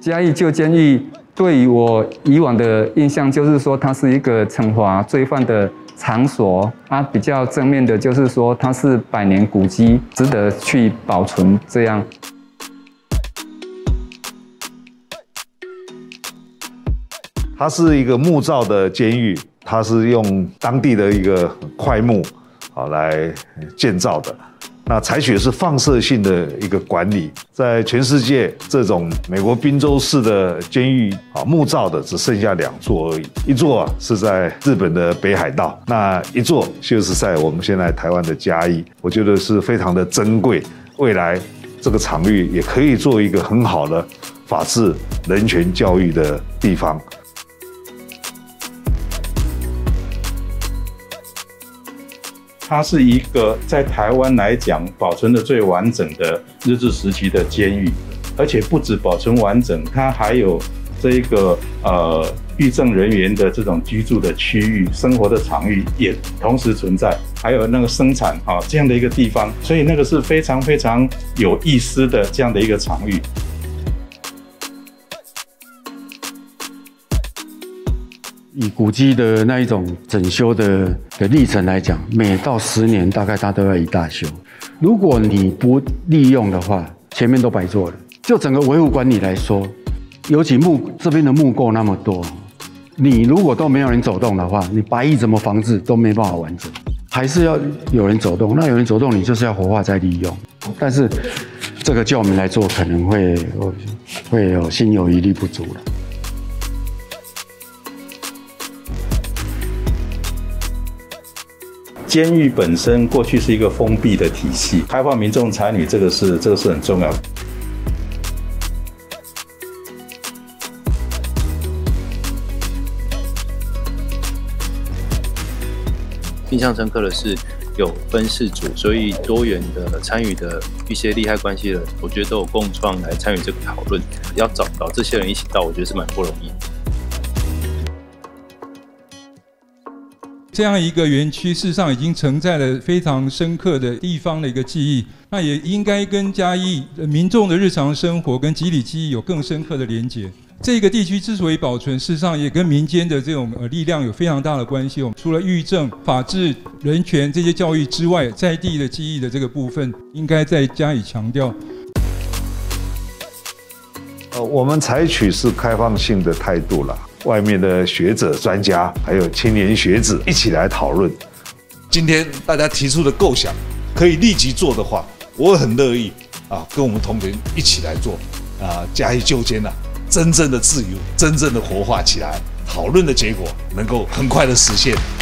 嘉义旧监狱对于我以往的印象就是说，它是一个惩罚罪犯的场所啊。比较正面的就是说，它是100年古迹，值得去保存。这样， 它是一个木造的监狱，它是用当地的一个块木来建造的。那采取的是放射性的一个管理，在全世界这种美国宾州市的监狱木造的只剩下2座而已，一座是在日本的北海道，那一座就是在我们现在台湾的嘉义，我觉得是非常的珍贵，未来这个场域也可以做一个很好的法治、人权教育的地方。 它是一个在台湾来讲保存的最完整的日治时期的监狱，而且不止保存完整，它还有这个狱政人员的这种居住的区域、生活的场域也同时存在，还有那个生产这样的一个地方，所以那个是非常非常有意思的这样的一个场域。 以古迹的那一种整修的历程来讲，每到10年大概它都要一大修。如果你不利用的话，前面都白做了。就整个维护管理来说，尤其这边的木构那么多，你如果都没有人走动的话，你白蚁怎么防治都没办法完整，还是要有人走动。那有人走动，你就是要活化再利用。但是这个叫我们来做，可能会有心有余力不足了。 监狱本身过去是一个封闭的体系，开放民众参与，这个是很重要的。 印象深刻的是有分事组，所以多元的参与的一些利害关系人，我觉得都有共创来参与这个讨论。要找到这些人一起到，我觉得是蛮不容易。 这样一个园区，事实上已经承载了非常深刻的地方的一个记忆，那也应该跟嘉义民众的日常生活跟集体记忆有更深刻的连结。这个地区之所以保存，事实上也跟民间的这种力量有非常大的关系。除了狱政、法治、人权这些教育之外，在地的记忆的这个部分，应该再加以强调。 我们采取是开放性的态度了。外面的学者、专家，还有青年学子一起来讨论。 今天大家提出的构想可以立即做的话，我很乐意跟我们同仁一起来做嘉义旧监真正的自由、真正的活化起来，讨论的结果能够很快的实现。